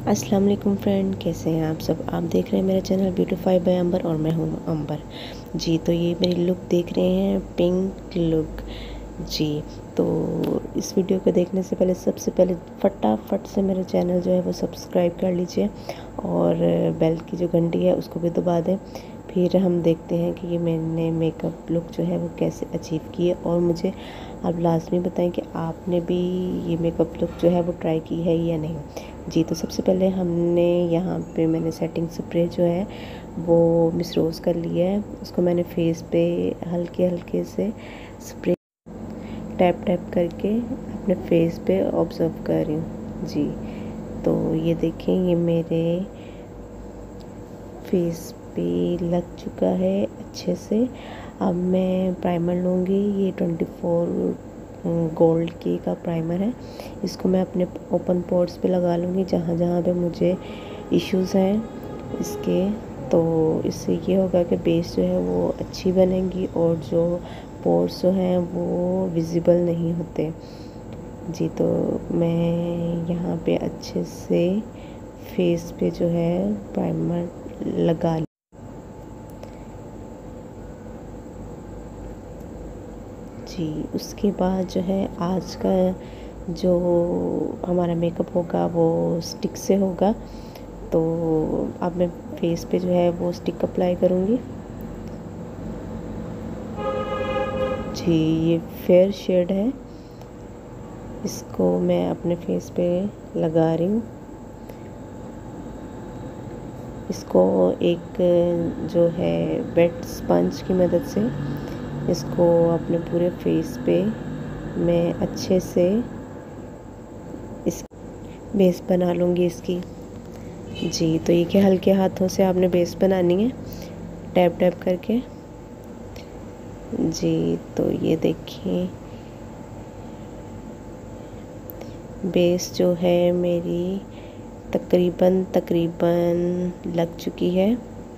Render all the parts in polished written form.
अस्सलाम वालेकुम फ्रेंड, कैसे हैं आप सब। आप देख रहे हैं मेरा चैनल ब्यूटीफाई बाय अंबर और मैं हूं अंबर जी। तो ये मेरी लुक देख रहे हैं, पिंक लुक जी। तो इस वीडियो को देखने से पहले सबसे पहले फटाफट से मेरा चैनल जो है वो सब्सक्राइब कर लीजिए और बेल की जो घंटी है उसको भी दबा दें। फिर हम देखते हैं कि ये मैंने मेकअप लुक जो है वो कैसे अचीव की है, और मुझे आप लाजमी बताएं कि आपने भी ये मेकअप लुक जो है वो ट्राई की है या नहीं जी। तो सबसे पहले हमने यहाँ पे मैंने सेटिंग स्प्रे जो है वो मिस रोज़ कर लिया है। उसको मैंने फेस पे हल्के हल्के से स्प्रे टैप टैप करके अपने फेस पे ऑब्ज़र्व कर रही हूँ जी। तो ये देखें, ये मेरे फेस पे लग चुका है अच्छे से। अब मैं प्राइमर लूँगी, ये 24 गोल्ड की का प्राइमर है। इसको मैं अपने ओपन पोर्स पे लगा लूँगी, जहाँ जहाँ पे मुझे इश्यूज़ हैं इसके। तो इससे ये होगा कि बेस जो है वो अच्छी बनेगी और जो पोर्स जो हैं वो विजिबल नहीं होते जी। तो मैं यहाँ पे अच्छे से फेस पे जो है प्राइमर लगा जी। उसके बाद जो है आज का जो हमारा मेकअप होगा वो स्टिक से होगा। तो अब मैं फेस पे जो है वो स्टिक अप्लाई करूँगी जी। ये फेयर शेड है, इसको मैं अपने फेस पे लगा रही हूँ। इसको एक जो है वेट स्पंज की मदद से इसको अपने पूरे फेस पे मैं अच्छे से इस बेस बना लूँगी इसकी जी। तो ये कि हल्के हाथों से आपने बेस बनानी है, टैप टैप करके जी। तो ये देखिए बेस जो है मेरी तकरीबन लग चुकी है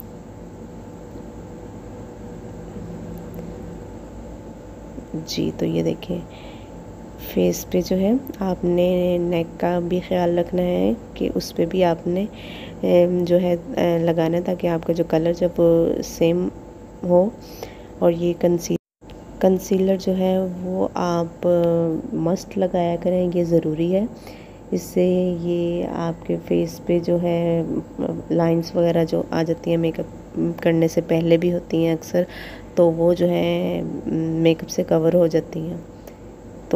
जी। तो ये देखिए फेस पे जो है आपने नेक का भी ख्याल रखना है कि उस पे भी आपने जो है लगाना है, ताकि आपका जो कलर जब सेम हो। और ये कंसीलर जो है वो आप मस्ट लगाया करें, ये ज़रूरी है। इससे ये आपके फेस पे जो है लाइंस वगैरह जो आ जाती हैं मेकअप करने से पहले भी होती हैं अक्सर, तो वो जो है मेकअप से कवर हो जाती हैं। तो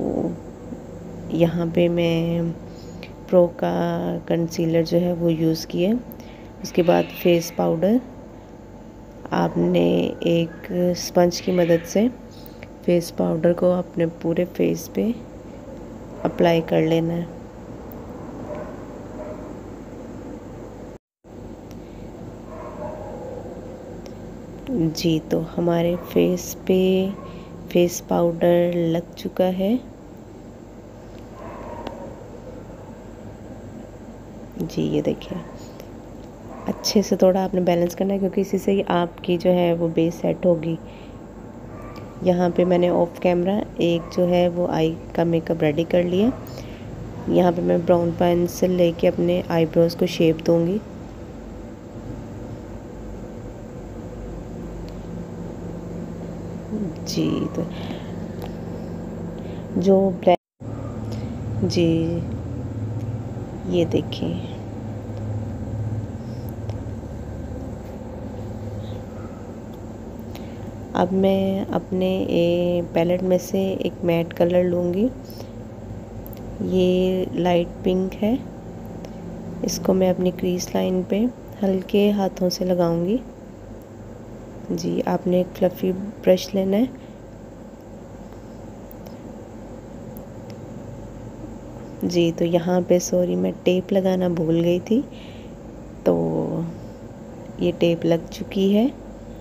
यहाँ पे मैं प्रो का कंसीलर जो है वो यूज़ किए। उसके बाद फेस पाउडर आपने एक स्पंज की मदद से फेस पाउडर को अपने पूरे फेस पे अप्लाई कर लेना है जी। तो हमारे फेस पे फेस पाउडर लग चुका है जी। ये देखिए अच्छे से थोड़ा आपने बैलेंस करना है, क्योंकि इसी से ही आपकी जो है वो बेस सेट होगी। यहाँ पे मैंने ऑफ कैमरा एक जो है वो आई का मेकअप रेडी कर लिया। यहाँ पे मैं ब्राउन पेंसिल लेके अपने आईब्रोज को शेप दूंगी जी। तो जो ब्लैक जी, ये देखिए अब मैं अपने पैलेट में से एक मैट कलर लूँगी। ये लाइट पिंक है, इसको मैं अपनी क्रीज लाइन पे हल्के हाथों से लगाऊंगी जी। आपने एक फ्लफ़ी ब्रश लेना है जी। तो यहाँ पे सॉरी मैं टेप लगाना भूल गई थी, तो ये टेप लग चुकी है।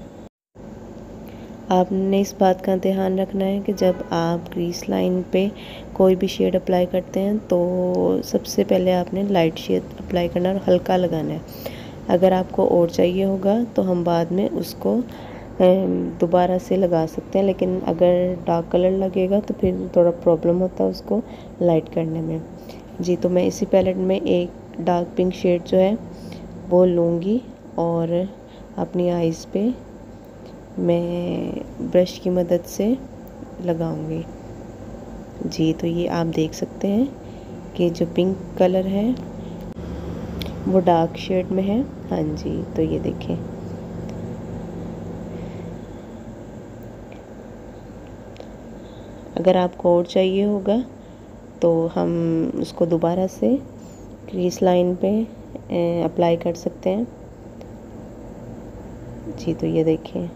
आपने इस बात का ध्यान रखना है कि जब आप क्रीज लाइन पे कोई भी शेड अप्लाई करते हैं तो सबसे पहले आपने लाइट शेड अप्लाई करना और हल्का लगाना है। अगर आपको और चाहिए होगा तो हम बाद में उसको दोबारा से लगा सकते हैं, लेकिन अगर डार्क कलर लगेगा तो फिर थोड़ा प्रॉब्लम होता है उसको लाइट करने में जी। तो मैं इसी पैलेट में एक डार्क पिंक शेड जो है वो लूँगी और अपनी आईज़ पे मैं ब्रश की मदद से लगाऊंगी। जी तो ये आप देख सकते हैं कि जो पिंक कलर है वो डार्क शेड में है। हाँ जी, तो ये देखें। अगर आपको और चाहिए होगा तो हम उसको दोबारा से क्रीज लाइन पे अप्लाई कर सकते हैं। जी तो ये देखें।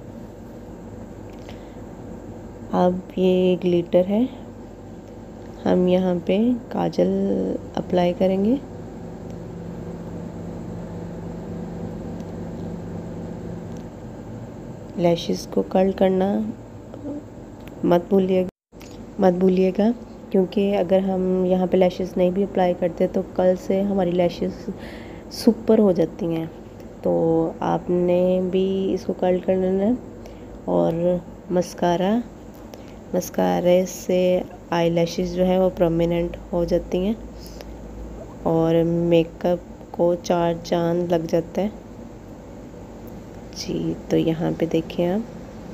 अब ये ग्लिटर है, हम यहाँ पे काजल अप्लाई करेंगे। लैशेस को कर्ल करना मत भूलिएगा क्योंकि अगर हम यहाँ पे लैशेस नहीं भी अप्लाई करते तो कल से हमारी लैशेस सुपर हो जाती हैं। तो आपने भी इसको कर्ल कर लेना है। और मस्कारे से आई लैशेस जो है वो प्रोमिनेंट हो जाती हैं और मेकअप को 4 चांद लग जाता है। जी तो यहाँ पे देखें आप,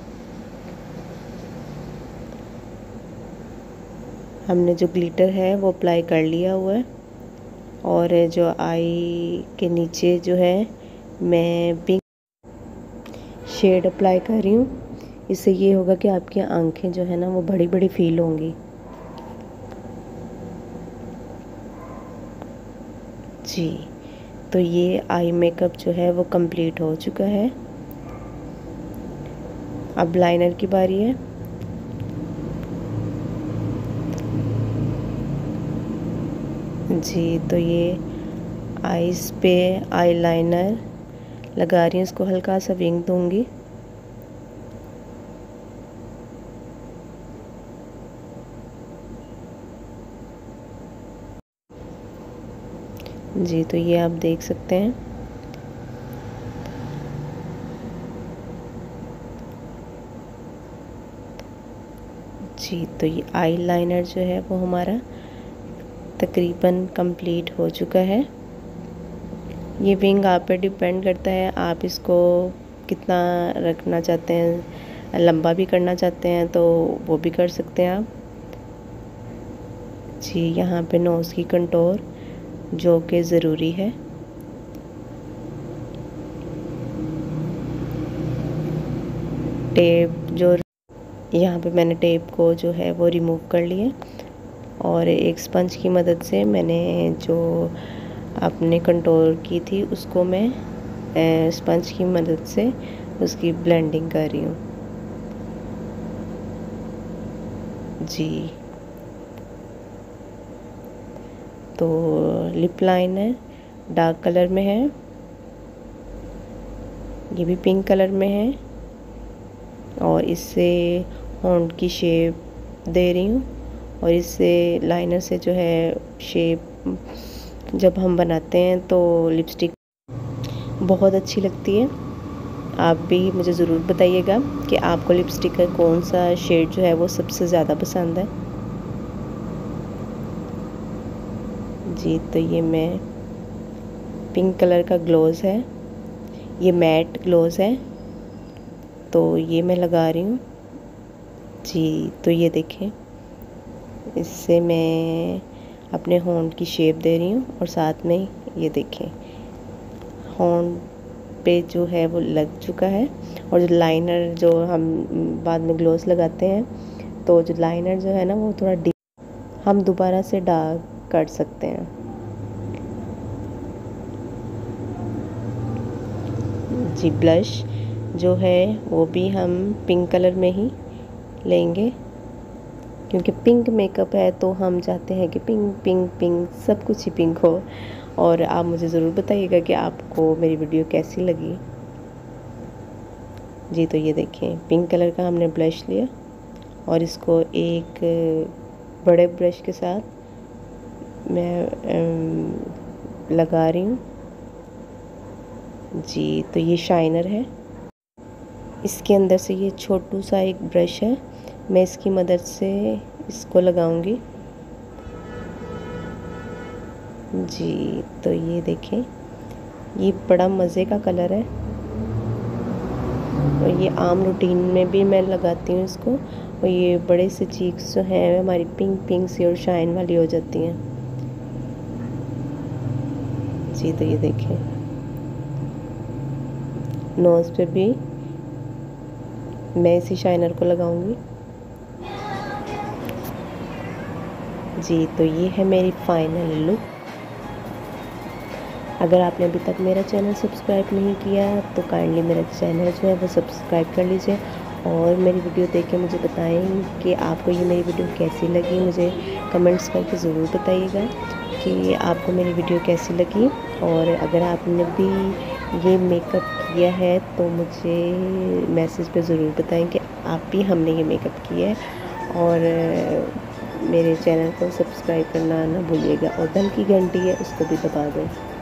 हमने जो ग्लिटर है वो अप्लाई कर लिया हुआ है और जो आई के नीचे जो है मैं पिंक शेड अप्लाई कर रही हूँ। इससे ये होगा कि आपकी आंखें जो है ना वो बड़ी बड़ी फील होंगी। जी तो ये आई मेकअप जो है वो कंप्लीट हो चुका है। अब लाइनर की बारी है। जी तो ये आईज पे आई लाइनर लगा रही हूँ, इसको हल्का सा विंग दूंगी। जी तो ये आप देख सकते हैं। जी तो ये आई लाइनर जो है वो हमारा तकरीबन कंप्लीट हो चुका है। ये विंग आप पे डिपेंड करता है, आप इसको कितना रखना चाहते हैं, लंबा भी करना चाहते हैं तो वो भी कर सकते हैं आप। जी यहाँ पे नोज़ की कंटोर जो कि ज़रूरी है। टेप जो यहाँ पे मैंने टेप को जो है वो रिमूव कर लिया और एक स्पंज की मदद से मैंने जो आपने कंटोर की थी उसको मैं स्पंज की मदद से उसकी ब्लेंडिंग कर रही हूँ। जी तो लिप लाइनर डार्क कलर में है, ये भी पिंक कलर में है और इससे होंठ की शेप दे रही हूँ और इससे लाइनर से जो है शेप जब हम बनाते हैं तो लिपस्टिक बहुत अच्छी लगती है। आप भी मुझे ज़रूर बताइएगा कि आपको लिपस्टिक का कौन सा शेड जो है वो सबसे ज़्यादा पसंद है। जी तो ये मैं पिंक कलर का ग्लोज है, ये मैट ग्लोज है तो ये मैं लगा रही हूँ। जी तो ये देखें, इससे मैं अपने होंठ की शेप दे रही हूँ और साथ में ये देखें होंठ पे जो है वो लग चुका है। और जो लाइनर जो हम बाद में ग्लोस लगाते हैं तो जो लाइनर जो है ना वो थोड़ा डीप हम दोबारा से डार्क कर सकते हैं। जी ब्लश जो है वो भी हम पिंक कलर में ही लेंगे क्योंकि पिंक मेकअप है तो हम चाहते हैं कि पिंक पिंक पिंक सब कुछ ही पिंक हो। और आप मुझे ज़रूर बताइएगा कि आपको मेरी वीडियो कैसी लगी। जी तो ये देखें पिंक कलर का हमने ब्लश लिया और इसको एक बड़े ब्रश के साथ मैं लगा रही हूँ। जी तो ये शाइनर है, इसके अंदर से ये छोटू सा एक ब्रश है, मैं इसकी मदद से इसको लगाऊंगी। जी तो ये देखें, ये बड़ा मज़े का कलर है और ये आम रूटीन में भी मैं लगाती हूँ इसको। और ये बड़े से चीक्स जो हैं हमारी पिंक पिंक सी और शाइन वाली हो जाती हैं। जी तो ये देखें, नोज़ पे भी मैं इसी शाइनर को लगाऊंगी। जी तो ये है मेरी फाइनल लुक। अगर आपने अभी तक मेरा चैनल सब्सक्राइब नहीं किया तो काइंडली मेरा चैनल जो है वो सब्सक्राइब कर लीजिए और मेरी वीडियो देख के मुझे बताएं कि आपको ये मेरी वीडियो कैसी लगी। मुझे कमेंट्स करके ज़रूर बताइएगा कि आपको मेरी वीडियो कैसी लगी। और अगर आपने भी ये मेकअप किया है तो मुझे मैसेज पे ज़रूर बताएं कि आप भी हमने ये मेकअप किया है। और मेरे चैनल को सब्सक्राइब करना ना भूलिएगा और बेल की घंटी है उसको भी दबा दें।